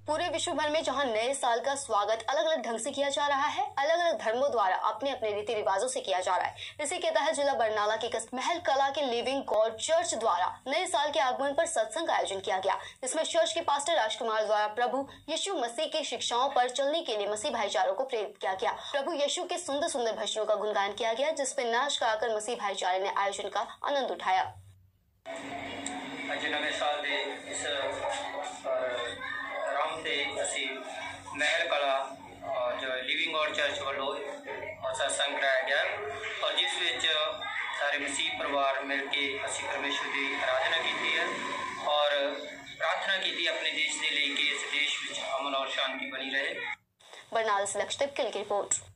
पूरे विश्व भर में जहां नए साल का स्वागत अलग अलग ढंग से किया जा रहा है, अलग अलग धर्मों द्वारा अपने अपने रीति रिवाजों से किया जा रहा है। इसी के तहत जिला बरनाला के महल कला के लिविंग गॉड चर्च द्वारा नए साल के आगमन पर सत्संग का आयोजन किया गया, जिसमें चर्च के पास्टर राजकुमार द्वारा प्रभु यीशु मसीह की शिक्षाओं पर चलने के लिए मसीह भाईचारों को प्रेरित किया गया। प्रभु यीशु के सुंदर सुंदर भजनों का गुणगान किया गया, जिसपे नाच गाकर मसीह भाईचारे ने आयोजन का आनंद उठाया। ਅਸੀਂ महल कला जो लिविंग गॉड चर्च वालों सत्संग कराया गया और जिस विच सारे मसीह परिवार मिल के असी परमेश्वर की आराधना की है और प्रार्थना की अपने देश के लिए कि इस देश में अमन और शांति बनी रहे। बरनाला से लक्षदीप की रिपोर्ट।